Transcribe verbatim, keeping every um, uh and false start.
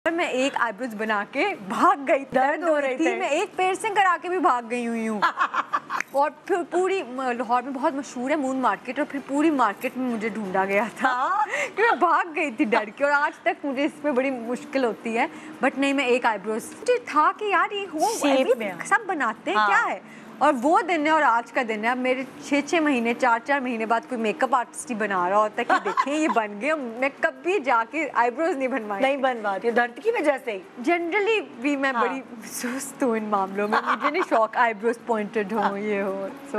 मैं एक आईब्रोज बना के भाग गई, दर्द हो रही थी, मैं एक पियर्सिंग करा के भी भाग गई हुई हूँ। और फिर पूरी लाहौर में बहुत मशहूर है मून मार्केट, और फिर पूरी मार्केट में मुझे ढूंढा गया था कि मैं भाग गई थी डर के। और आज तक मुझे इसमें बड़ी मुश्किल होती है, बट नहीं, मैं एक आईब्रोज मुझे था कि यार ये हो सब बनाते हैं, हाँ। क्या है। और वो दिन है और आज का दिन है। अब मेरे छः छः महीने चार चार महीने बाद कोई मेकअप आर्टिस्ट ही बना रहा होता है कि देखें ये बन गए। मैं कभी जाके आईब्रोज नहीं बनवाई, नहीं बनवाती, दर्द की वजह से ही। जनरली भी मैं हाँ। बड़ी सुस्त हूँ इन मामलों में, मुझे नहीं शौक आईब्रोज पॉइंटेड हो ये हो।